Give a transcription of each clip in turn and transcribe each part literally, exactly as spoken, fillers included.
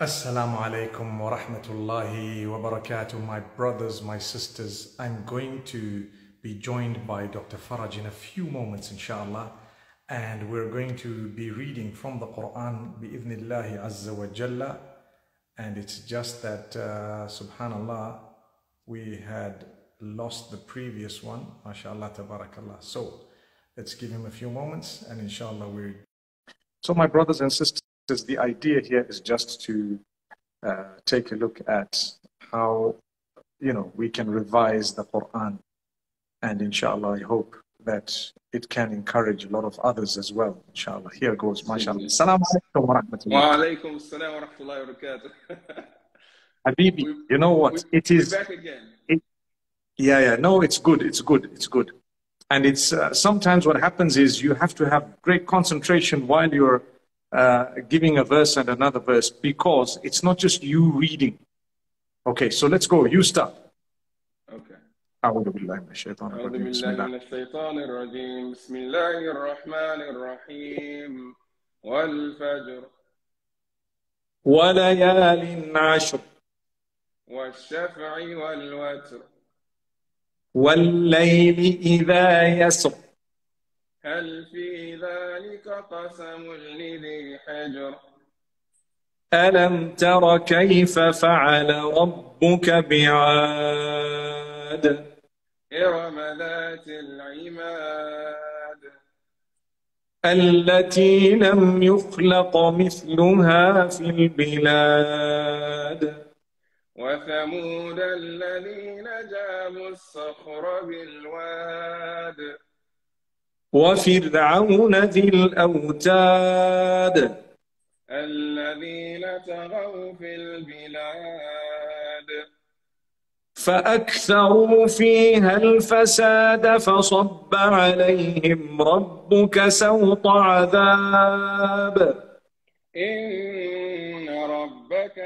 Assalamu alaikum wa rahmatullahi wa barakatuh, my brothers, my sisters. I'm going to be joined by Doctor Faraj in a few moments, inshallah, and we're going to be reading from the Quran, bi'idhnillahi azza wa jalla. And it's just that, uh, subhanallah, we had lost the previous one, mashallah, tabarakallah. So let's give him a few moments, and inshallah we. So, my brothers and sisters, the idea here is just to uh, take a look at how, you know, we can revise the Quran, and inshallah I hope that it can encourage a lot of others as well, inshallah. Here goes, mashallah. Assalamu alaikum wa rahmatullah. Wa alaikum assalam wa rahmatullahi wa barakatuh. Habibi, We- you know what? we- It is, We're back again. it, yeah, yeah, no, it's good, it's good, it's good. And it's, uh, sometimes what happens is you have to have great concentration while you're uh, giving a verse and another verse, because it's not just you reading. Okay, so let's go, you start. Okay. أعوذ بالله من الشيطان أعوذ الرجيم. بسم بالله الله. من الشيطان الرجيم. بسم الله الرحمن الرحيم. والفجر وليال عشر والشفع والوتر والليل إذا يسر هل في ذلك قسم لذي حجر ألم تر كيف فعل ربك بعاد إرم ذات العماد التي لم يخلق مثلها في البلاد وثمود الذين جابوا الصخر بالواد وفرعون ذي الأوتاد الذين طغوا في البلاد فأكثروا فيها الفساد فصب عليهم ربك سوط عذاب إن ربك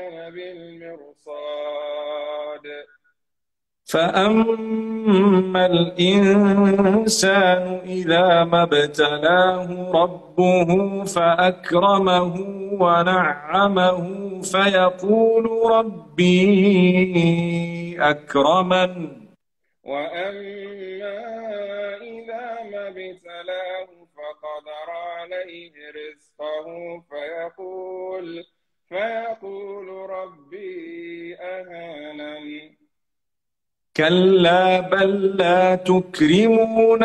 لبالمرصاد فأما الإنسان إذا ما ابتلاه ربه فأكرمه ونعمه فيقول ربي أكرمن وأما إذا ما ابتلاه فقدر عليه رزقه فيقول فيقول ربي أهانن كلا بل لا تكرمون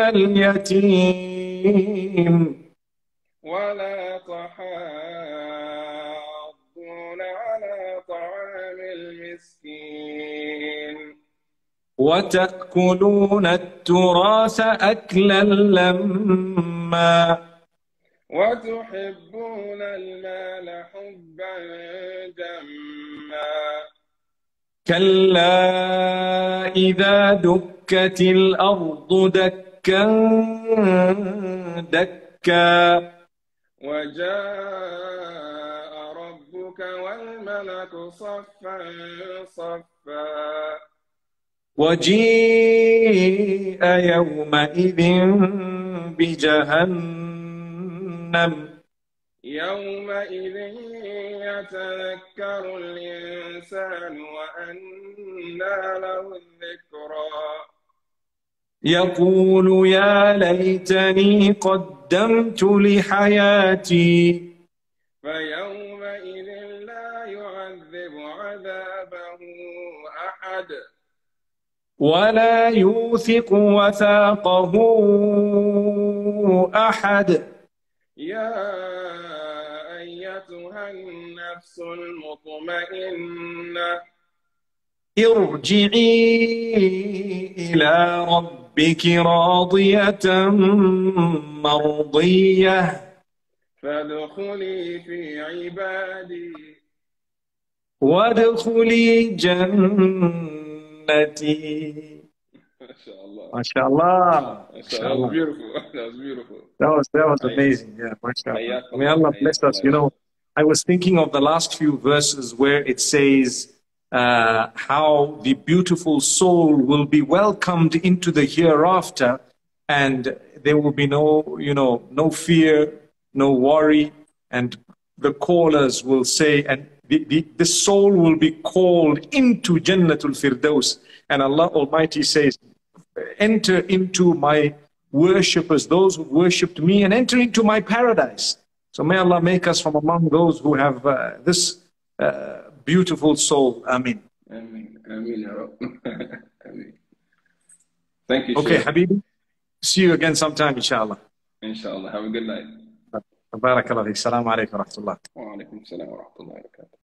اليتيم ولا تحاضون على طعام المسكين وتأكلون التراث أكلا لما وتحبون المال حبا جما كلا إذا دكت الأرض دكا دكا وجاء ربك والملك صفا صفا وجيء يومئذ بجهنم يومئذ يتذكر الإنسان وأنى له الذكرى يقول يا ليتني قدمت لحياتي فيومئذ لا يعذب عذابه أحد ولا يوثق وثاقه أحد يا أيتها النفس المطمئنة ارجعي إلى ربك راضية مرضية فادخلي في عبادي وادخلي جنتي. ما شاء الله ما شاء الله. ما ما شاء شاء الله. الله. beautiful. That was beautiful. That was, that was حياك amazing. Yeah, mashallah. حياك May الله Allah bless حياك us. الله You يا know, شيخ. I was thinking of the last few verses where it says uh, how the beautiful soul will be welcomed into the hereafter, and there will be no, you know, no fear, no worry, and the callers will say, and the, the, the soul will be called into Jannatul Firdaus. And Allah Almighty says, enter into my worshippers, those who worshipped me, and enter into my paradise. So may Allah make us from among those who have uh, this uh, beautiful soul. Ameen. Ameen. Ameen, ya Rabb. Ameen. Thank you, Okay, Sheikh. Habibi. See you again sometime, inshallah. Inshallah. Have a good night. Barakallah. Assalamu alaikum wa rahmatullah. Wa alaikum salam wa rahmatullahi wa barakatuh.